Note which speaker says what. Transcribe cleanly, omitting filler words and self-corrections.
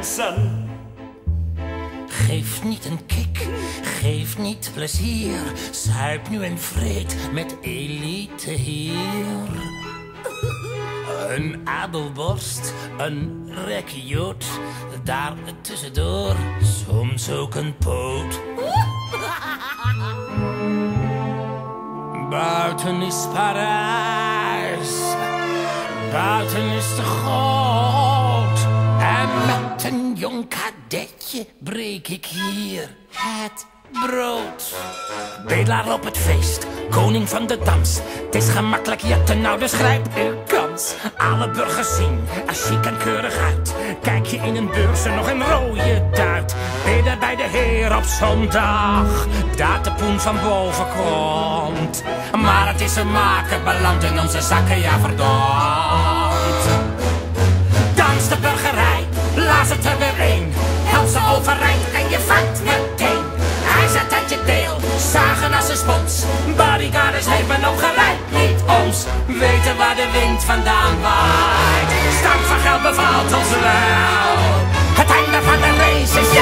Speaker 1: mensen.
Speaker 2: Geef niet een kick, geef niet plezier. Zuip nu en vreet met elite hier. Een adelborst, een rekjoot. Daar tussendoor soms ook een poot. Buiten is Parijs, buiten is de goud. En met een jong kadetje breek ik hier het brood. Bedelaar op het feest, koning van de dans. Het is gemakkelijk jetten, nou dus grijp uw kans. Alle burgers zien er chic en keurig uit. Kijk je in een beurs en nog een rode duit. Bidden bij de Heer op zondag, dat de poen van boven komt. Maar het is een maker beland in onze zakken, ja verdomd. Dans de burgerij, laat het er weer een. Help ze overeind en je vangt meteen. Hij zet uit je deel, zagen als een spons. Bodyguarders hebben opgeleid, niet ons. Weten waar de wind vandaan waait. Stank van geld bevalt ons wel. Het einde van de race is